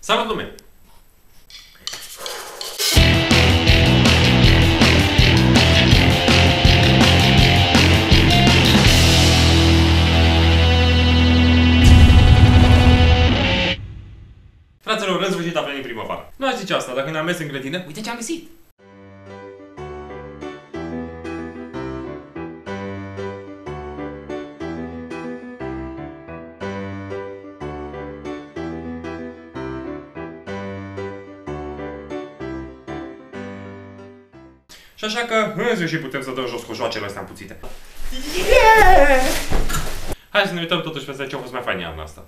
Salut lume! Fraților, în sfârșit a venit primăvara. Nu aș zice asta, dacă ne-am mers în grădină, uite ce am găsit! Și așa că, în sfârșit, putem să dăm jos cu joacele astea împuțite. Yeah! Hai să ne uităm totuși peste ce a fost mai fain iarna asta.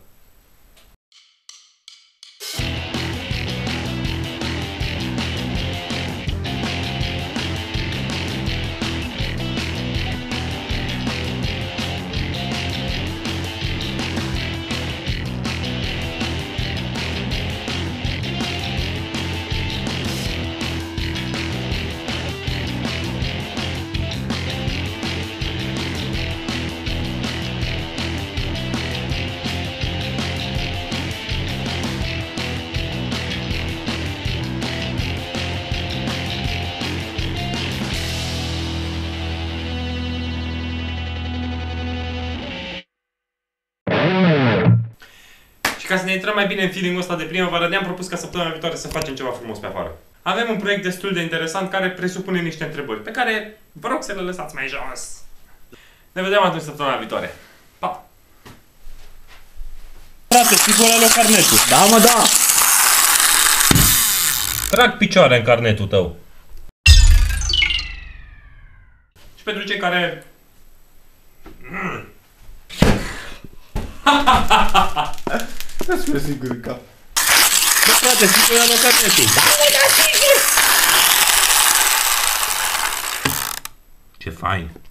Ca să ne intrăm mai bine în feeling-ul ăsta de primăvară, ne-am propus ca săptămâna viitoare să facem ceva frumos pe afară. Avem un proiect destul de interesant care presupune niște întrebări, pe care vă rog să le lăsați mai jos. Ne vedem atunci săptămâna viitoare. Pa! Frate, sigur ai luat carnetul. Da, mă, da! Trag picioare în carnetul tău. Și pentru cei care... Dați-mi sigur în cap. Bă, frate, sigur ai luat carnetul. Da, mă, da, sigur! Ce fain!